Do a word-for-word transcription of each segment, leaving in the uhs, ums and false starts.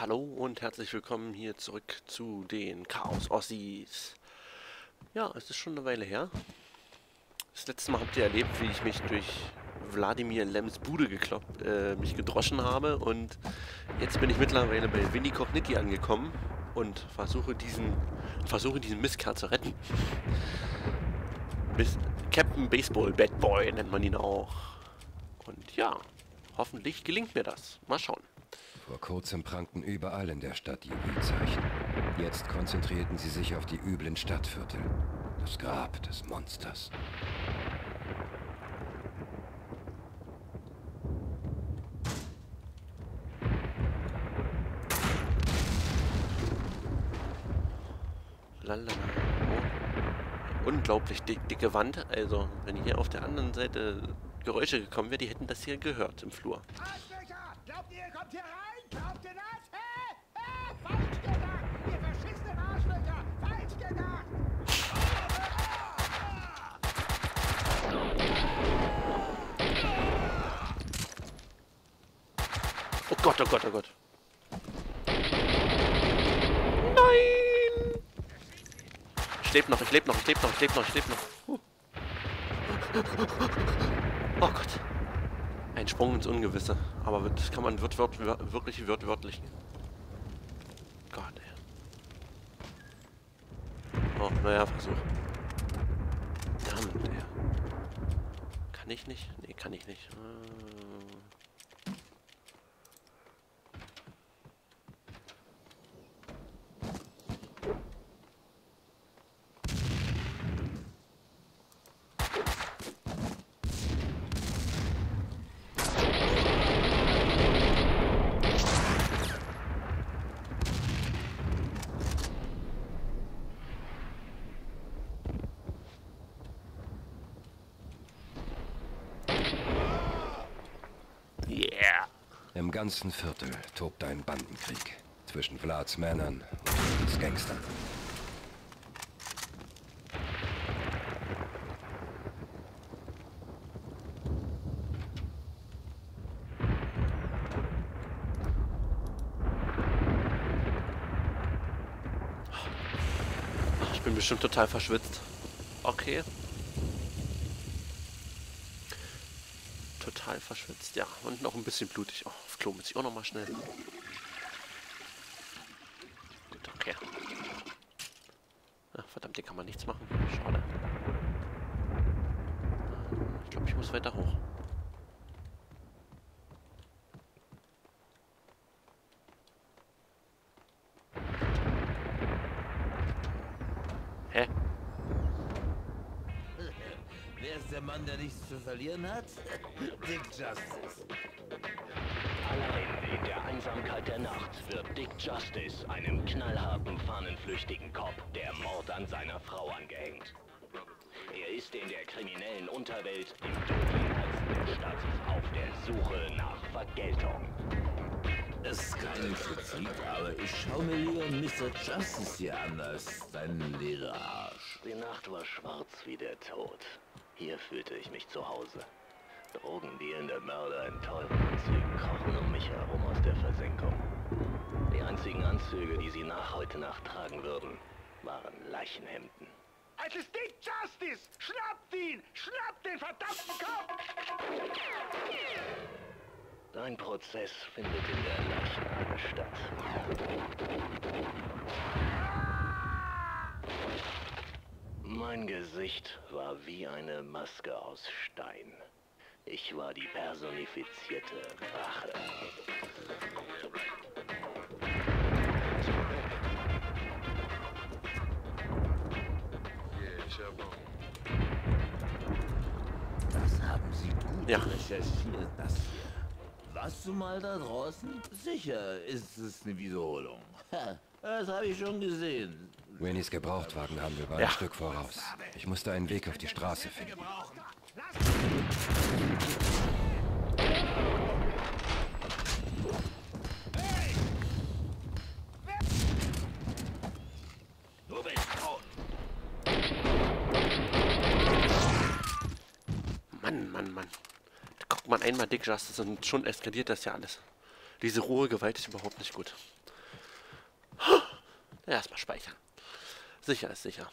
Hallo und herzlich willkommen hier zurück zu den Chaos Ossis. Ja, es ist schon eine Weile her. Das letzte Mal habt ihr erlebt, wie ich mich durch Wladimir Lems Bude gekloppt, äh, mich gedroschen habe, und jetzt bin ich mittlerweile bei Winnie Kochnitti angekommen und versuche diesen, versuche diesen Mistkerl zu retten. Bis Captain Baseball Bad Boy nennt man ihn auch. Und ja, hoffentlich gelingt mir das. Mal schauen. Vor kurzem prangten überall in der Stadt Juwelzeichen. Jetzt konzentrierten sie sich auf die üblen Stadtviertel. Das Grab des Monsters. Lalala. Oh. Unglaublich dick, dicke Wand. Also, wenn hier auf der anderen Seite Geräusche gekommen wären, die hätten das hier gehört im Flur. Arschlöcher! Glaubt ihr, ihr kommt hier rein? Glaubt ihr das? Hä? Hä? Falsch gedacht! Ihr verschissenen Arschlöcher! Falsch gedacht! Oh Gott, oh Gott, oh Gott. Nein! Ich lebe noch, ich lebe noch, ich lebe noch, ich lebe noch, ich lebe noch. Huh. Oh Gott. Ein Sprung ins Ungewisse. Aber das kann man wird, wird, wird, wirklich wird, wörtlich. Gott, ey. Oh, naja, Versuch. Verdammt, ey. Kann ich nicht? Nee, kann ich nicht. Äh Yeah. Im ganzen Viertel tobt ein Bandenkrieg zwischen Vlads Männern und Winnies Gangstern. Ich bin bestimmt total verschwitzt. Okay. Total verschwitzt, ja. Und noch ein bisschen blutig. Oh, auf Klo muss ich auch noch mal schnell. Gut, okay. Ach, verdammt, hier kann man nichts machen. Schade. Ich glaube, ich muss weiter hoch. Hä? Wer ist der Mann, der nichts zu verlieren hat? Dick Justice. Allein in der Einsamkeit der Nacht wird Dick Justice einem knallharten, fahnenflüchtigen Cop der Mord an seiner Frau angehängt. Er ist in der kriminellen Unterwelt im dunklen Herzen der Stadt auf der Suche nach Vergeltung. Es ist keine Kritik, aber ich schaue mir lieber Mister Justice hier an als dein leerer Arsch. Die Nacht war schwarz wie der Tod. Hier fühlte ich mich zu Hause. Drogendealende Mörder in teuren Anzügen krochen um mich herum aus der Versenkung. Die einzigen Anzüge, die sie nach heute Nacht tragen würden, waren Leichenhemden. Es ist Dick Justice! Schnappt ihn! Schnappt den verdammten Kopf! Dein Prozess findet in der Leichenhalle statt. Mein Gesicht war wie eine Maske aus Stein. Ich war die personifizierte Rache. Das haben sie gut Ja. recherchiert, das hier. Warst du mal da draußen? Sicher ist es eine Wiederholung. Ha, das habe ich schon gesehen. Winnies Gebrauchtwagenhandel war Ja. ein Stück voraus. Ich musste einen Weg auf die Straße finden. Du bist tot. Mann, Mann, Mann. Da guckt man einmal Dick Justice und schon eskaliert das ja alles. Diese rohe Gewalt ist überhaupt nicht gut. Ja, erstmal speichern. Sicher ist sicher.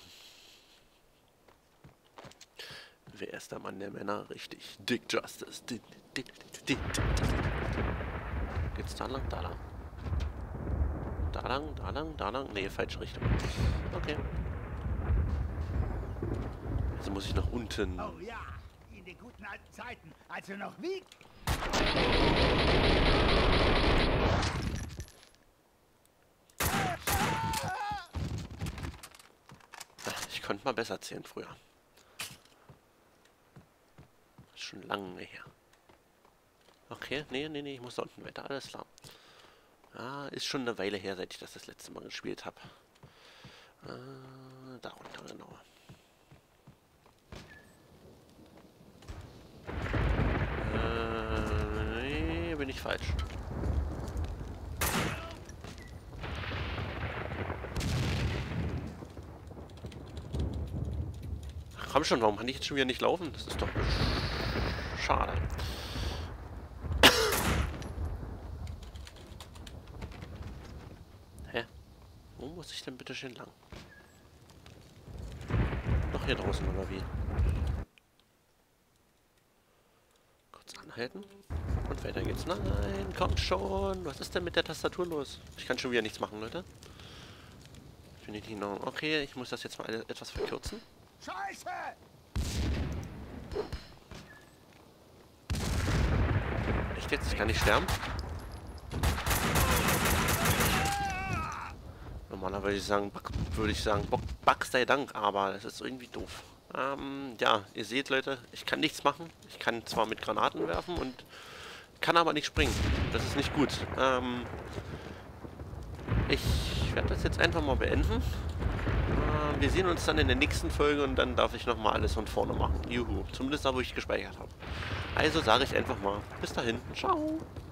Wer ist der Mann der Männer? Richtig. Dick Justice. Geht's da lang? Da lang. Da lang, da lang, da lang. Nee, falsche Richtung. Okay. Also muss ich nach unten. Oh ja, in den guten alten Zeiten, als du noch wie... Ich konnte mal besser zählen früher. Schon lange her. Okay, nee, nee, nee, ich muss da unten weiter. Alles klar. Ah, ist schon eine Weile her, seit ich das das letzte Mal gespielt habe. Äh, da runter, genau. Äh, nee, bin ich falsch. Ach, komm schon, warum kann ich jetzt schon wieder nicht laufen? Das ist doch schade. Hä? Wo muss ich denn bitte schön lang? Noch hier draußen oder wie? Kurz anhalten. Und weiter geht's. Nein, kommt schon. Was ist denn mit der Tastatur los? Ich kann schon wieder nichts machen, Leute. Ich bin nicht genau. Okay, ich muss das jetzt mal etwas verkürzen. Scheiße! Echt jetzt? Ich kann nicht sterben? Normalerweise würde ich sagen, würde ich sagen, Bock, Bock sei Dank, aber das ist irgendwie doof. Ähm, ja, ihr seht, Leute, ich kann nichts machen. Ich kann zwar mit Granaten werfen und kann aber nicht springen. Das ist nicht gut. Ähm, ich werde das jetzt einfach mal beenden. Äh, wir sehen uns dann in der nächsten Folge und dann darf ich nochmal alles von vorne machen. Juhu. Zumindest da, wo ich gespeichert habe. Also sage ich einfach mal, bis dahin. Ciao.